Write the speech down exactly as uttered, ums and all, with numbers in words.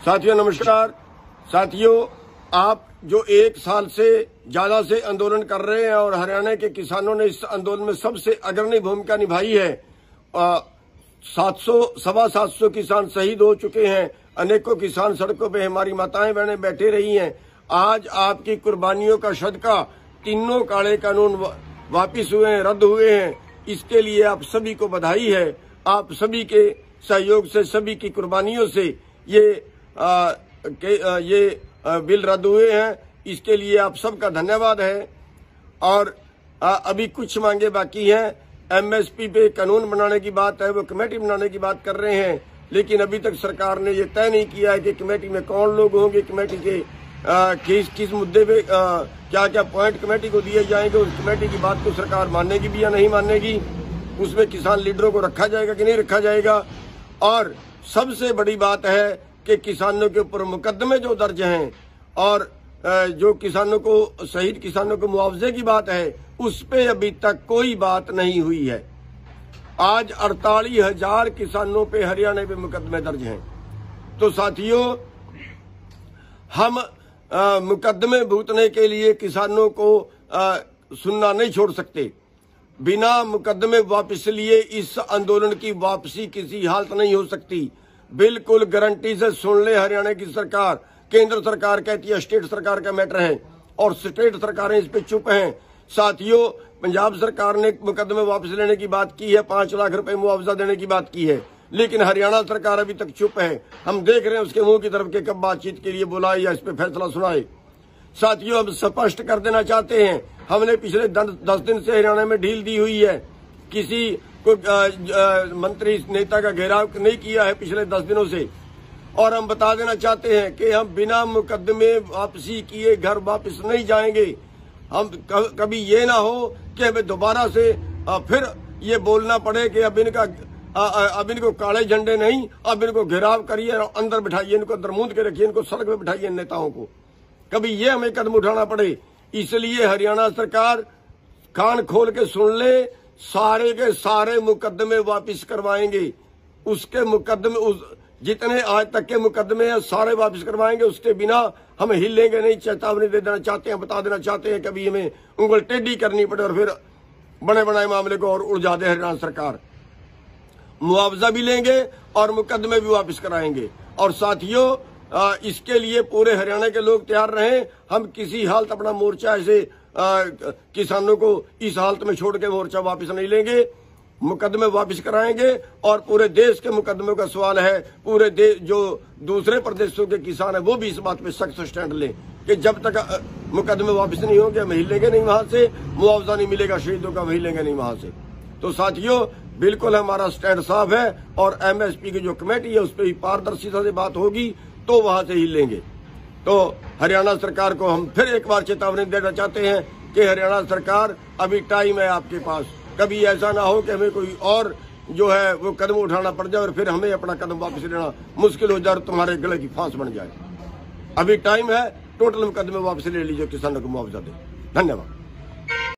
साथियों नमस्कार। साथियों, आप जो एक साल से ज्यादा से आंदोलन कर रहे हैं और हरियाणा के किसानों ने इस आंदोलन में सबसे अग्रणी भूमिका निभाई है। सात सौ सवा सात सौ किसान शहीद हो चुके हैं। अनेकों किसान सड़कों पे, हमारी माताएं बहनें बैठे रही हैं। आज आपकी कुर्बानियों का सदका तीनों काले कानून वापिस हुए हैं, रद्द हुए हैं। इसके लिए आप सभी को बधाई है। आप सभी के सहयोग से, सभी की कुर्बानियों से ये आ, के, आ, ये आ, बिल रद्द हुए हैं। इसके लिए आप सबका धन्यवाद है। और आ, अभी कुछ मांगे बाकी हैं। एमएसपी पे कानून बनाने की बात है, वो कमेटी बनाने की बात कर रहे हैं, लेकिन अभी तक सरकार ने ये तय नहीं किया है कि कमेटी में कौन लोग होंगे, कमेटी के आ, किस किस मुद्दे पे आ, क्या क्या पॉइंट कमेटी को दिए जाएंगे। उस कमेटी की बात को सरकार मानेगी भी या नहीं मानेगी, उसमें किसान लीडरों को रखा जाएगा कि नहीं रखा जाएगा। और सबसे बड़ी बात है कि किसानों के ऊपर मुकदमे जो दर्ज हैं और जो किसानों को, शहीद किसानों को मुआवजे की बात है, उस पे अभी तक कोई बात नहीं हुई है। आज अड़तालीस हजार किसानों पे हरियाणा पे मुकदमे दर्ज हैं। तो साथियों, हम आ, मुकदमे भूतने के लिए किसानों को आ, सुनना नहीं छोड़ सकते। बिना मुकदमे वापस लिए इस आंदोलन की वापसी किसी हालत नहीं हो सकती। बिल्कुल गारंटी से सुन ले हरियाणा की सरकार। केंद्र सरकार कहती है स्टेट सरकार का मैटर है और स्टेट सरकारें इस पे चुप हैं। साथियों, पंजाब सरकार ने मुकदमे वापस लेने की बात की है, पांच लाख रुपए मुआवजा देने की बात की है, लेकिन हरियाणा सरकार अभी तक चुप है। हम देख रहे हैं उसके मुंह की तरफ के कब बातचीत के लिए बुलाए या इस पे फैसला सुनाए। साथियों, हम स्पष्ट कर देना चाहते हैं, हमने पिछले दस दिन से हरियाणा में ढील दी हुई है। किसी को मंत्री नेता का घेराव नहीं किया है पिछले दस दिनों से। और हम बता देना चाहते हैं कि हम बिना मुकदमे वापसी किए घर वापस नहीं जाएंगे। हम कभी ये ना हो कि हमें दोबारा से फिर ये बोलना पड़े कि अब इनका अब इनको काले झंडे नहीं, अब इनको घेराव करिए और अंदर बिठाइए, इनको अंदर मूंद के रखिए, इनको सड़क पे बिठाइए नेताओं को। कभी ये हमें कदम उठाना पड़े। इसलिए हरियाणा सरकार कान खोल के सुन ले, सारे के सारे मुकदमे वापस करवाएंगे। उसके मुकदमे उस जितने आज तक के मुकदमे हैं सारे वापस करवाएंगे। उसके बिना हम हिलेंगे नहीं। चेतावनी दे देना चाहते हैं, बता देना चाहते हैं, कभी हमें उंगल टेढ़ी करनी पड़े और फिर बने बनाए मामले को और उलझा दे हरियाणा सरकार। मुआवजा भी लेंगे और मुकदमे भी वापस कराएंगे। और साथियों, आ, इसके लिए पूरे हरियाणा के लोग तैयार रहें। हम किसी हालत अपना मोर्चा ऐसे आ, किसानों को इस हालत में छोड़ के मोर्चा वापस नहीं लेंगे। मुकदमे वापस कराएंगे और पूरे देश के मुकदमे का सवाल है। पूरे देश, जो दूसरे प्रदेशों के किसान है, वो भी इस बात पे सख्त स्टैंड लें कि जब तक मुकदमे वापस नहीं होंगे हम हिलेंगे नहीं वहां से, मुआवजा नहीं मिलेगा शहीदों का, हिलेंगे नहीं वहां से। तो साथियों, बिल्कुल हमारा स्टैंड साफ है और एमएसपी की जो कमेटी है उस पर भी पारदर्शिता से बात होगी तो वहां से हिलेंगे। तो हरियाणा सरकार को हम फिर एक बार चेतावनी देना चाहते हैं कि हरियाणा सरकार, अभी टाइम है आपके पास। कभी ऐसा ना हो कि हमें कोई और जो है वो कदम उठाना पड़ जाए और फिर हमें अपना कदम वापस लेना मुश्किल हो जाए और तुम्हारे गले की फांस बन जाए। अभी टाइम है, टोटल मुकदमे वापस ले लीजिए, किसानों को मुआवजा दे। धन्यवाद।